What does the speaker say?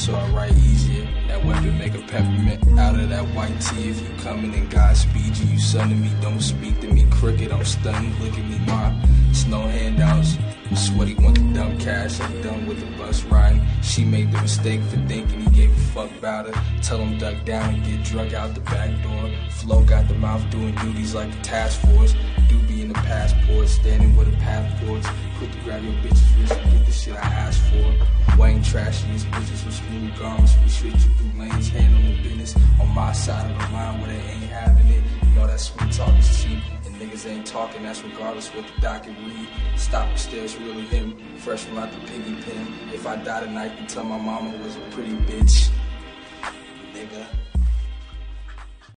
so I write easier. That weapon make a peppermint out of that white tea. If you coming in Godspeed you son to me, don't speak to me. Crooked, I'm stunned, look at me, ma. It's no handouts. Sweaty want the dumb cash, I'm done with the bus riding. She made the mistake for thinking he gave a fuck about her. Tell him duck down and get drug out the back door. Flo got the mouth doing duties like the task force. Doobie in the passport, standing with the passports. Quick to grab your bitch's wrist and get the shit I asked for. Wayne trashiest bitches with smooth garments. We switch you through lanes, handling business on my side of the line where they ain't having it. You know that sweet talk is cheap. Niggas ain't talking, that's regardless what the docket read. Stop the stairs, really him, fresh from out the piggy pen. If I die tonight, then tell my mama was a pretty bitch.